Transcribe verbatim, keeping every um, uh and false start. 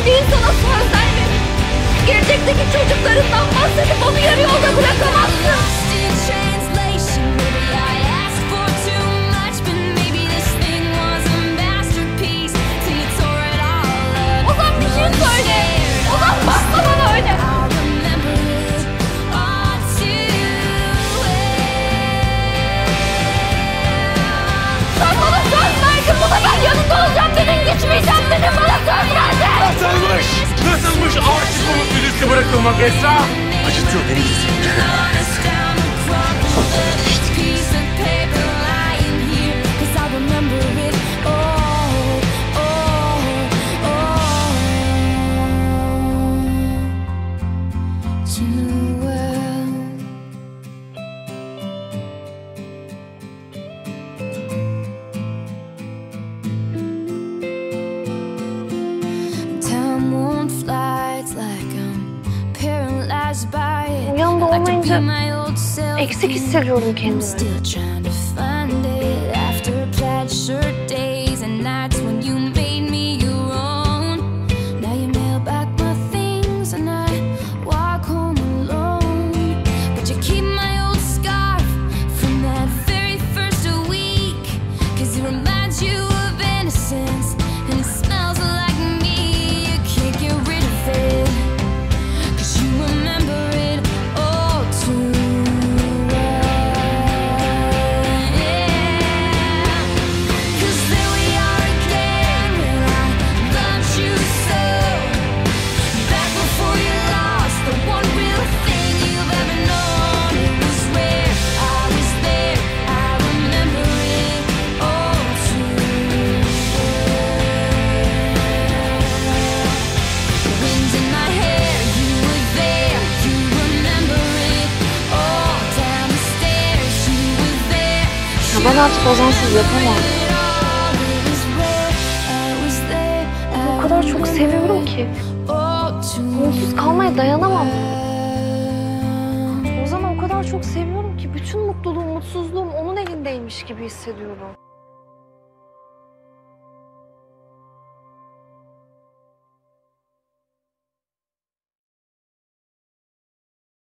değil sana söz vermemiş. Gelecekteki çocuklarından bahsedip onu yarı yolda bırakamazsın. Ozan bir şey söyle. Ozan bakma bana öyle. Sen bana söz verdin. Bu sefer yanında olacağım dedin. Geçmeyeceğim dedin. Bana söz verdin. Nasılmış? Nasılmış aşık olup birisi bırakılmak Esra? Acıtıyor beni gitsin. Yanında olmayınca eksik hissediyorum kendimi. Ben artık Ozan'sız yapamam. Onu o kadar çok seviyorum ki. Onsuz kalmaya dayanamam. Ozan'ı o kadar çok seviyorum ki bütün mutluluğum, mutsuzluğum onun elindeymiş gibi hissediyorum.